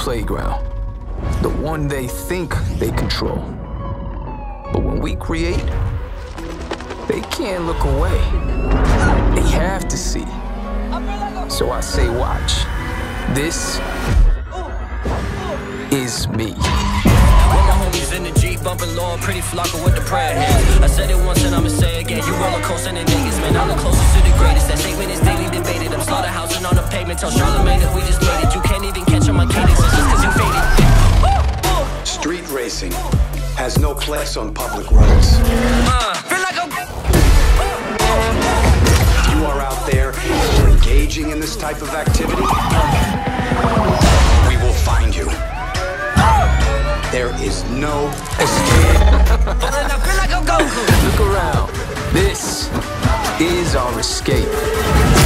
playground, the one they think they control. But when we create, they can't look away. They have to see. So I say watch. This is me. With my homies in the Jeep, bumping Lord, pretty flocker with the prayer hands. I said it once and I'ma say again. You roller coaster and niggas, man. I'm the closest to the greatest. That statement is daily debated. I'm slaughterhousing on the pavement. Tell Charlamagne that we just made it. You can't even catch on my cadence. It's just cause you faded. Street racing has no place on public roads. Feel like I'm... If you are out there engaging in this type of activity, we will find you. There is no escape. I feel like I'm Goku. Look around. This is our escape.